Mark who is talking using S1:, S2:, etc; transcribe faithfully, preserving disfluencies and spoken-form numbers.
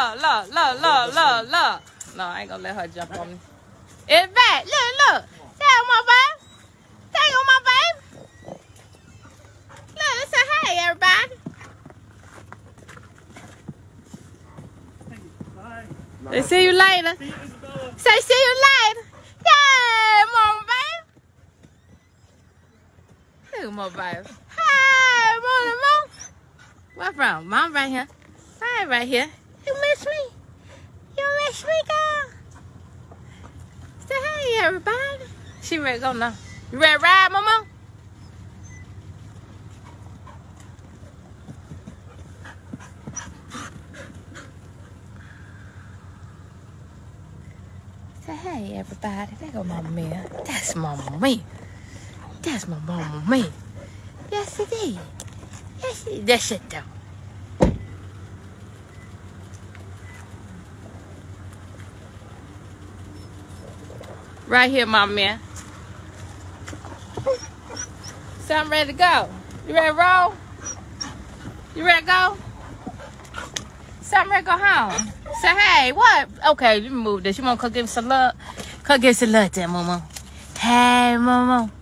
S1: look, look, look, look, look, look. No, I ain't gonna let her jump on me. It's back. Look, look. There my baby. There go my baby. Look, let's say hey, everybody. They see you later. Say see you later. Yeah, mama baby. Look, my baby. Hey, mama, mama. Where from? Mom right here. Hi, right here. You miss me? You miss me, girl? Say hey, everybody. She ready to go now. You ready to ride, mama? Say hey, everybody. There go Mama Mia. That's Mama Mia. That's my Mama Mia. Yes, it is. Yes, it is. That's it, though. Right here, Mama Mia. So I'm ready to go. You ready to roll? You ready to go? So I'm ready to go home. Say, hey, what? Okay, let me move this. You want to come give me some love? Come give me some love there, Mama. Hey, Mama.